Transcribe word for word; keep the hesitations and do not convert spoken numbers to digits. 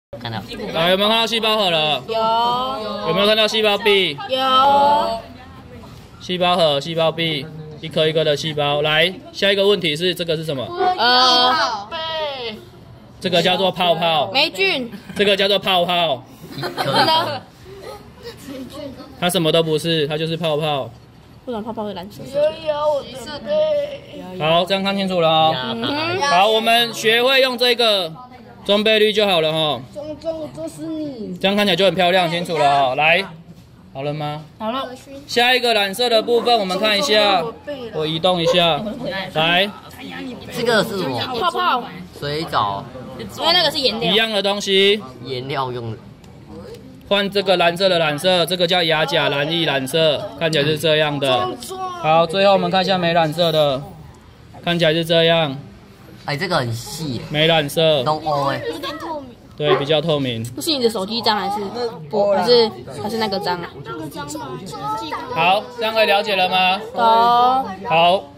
看到。 啊，有没有看到细胞核了？ 有。 有没有看到细胞壁？ 有。 细胞核、细胞壁，一颗一颗的细胞。来，下一个问题是这个是什么？ 呃， 这个叫做泡泡。 霉菌。 这个叫做泡泡。 真的。 它什么都不是，它就是泡泡。 为什么泡泡会蓝色？ 有有我的背。 好，这样看清楚了哦。 嗯、 好，我们学会用这个中倍率就好了哈。 中中这是你。 这样看起来就很漂亮，清楚了哦。来，好了吗？ 好了。 下一个染色的部分，我们看一下。我移动一下。来， 这个是什么？ 泡泡。 水藻。 因为那个是颜料。 一样的东西。 颜料用的。 换这个蓝色的染色，这个叫亚甲蓝液染色，看起来是这样的。好，最后我们看一下没染色的，看起来是这样。 哎，这个很细。 没染色。 东欧哎。 有点透明。 对，比较透明。 不是你的手机脏还是不还是还是那个脏啊？ 那个脏吗？ 好，这样可以了解了吗？ 懂。 好。